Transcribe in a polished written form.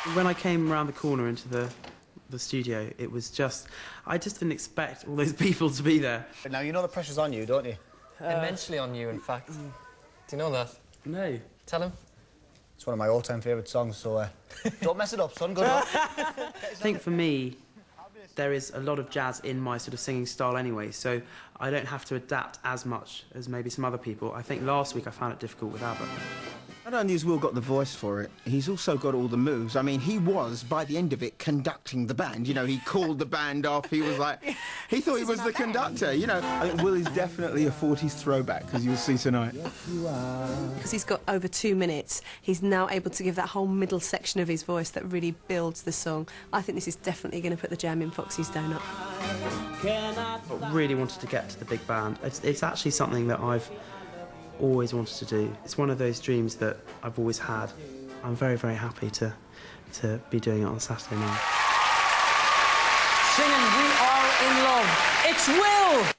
When I came around the corner into the studio, it was just... I just didn't expect all those people to be there. Now, you know the pressure's on you, don't you? Immensely on you, in fact. Do you know that? No. Tell him. It's one of my all-time favourite songs, so don't mess it up, son. Good luck. I think for me, there is a lot of jazz in my sort of singing style anyway, so I don't have to adapt as much as maybe some other people. I think last week I found it difficult with ABBA. Not only has Will got the voice for it, he's also got all the moves. I mean, he was, by the end of it, conducting the band. You know, he called the band off. He was like... He thought he was the conductor, you know. I think Will is definitely a 40s throwback, as you'll see tonight. Because he's got over 2 minutes, he's now able to give that whole middle section of his voice that really builds the song. I think this is definitely going to put the jam in Foxy's donut. I really wanted to get to the big band. It's actually something that I've always wanted to do. It's one of those dreams that I've always had. I'm very, very happy to be doing it on Saturday night. Singing We Are In Love. It's Will!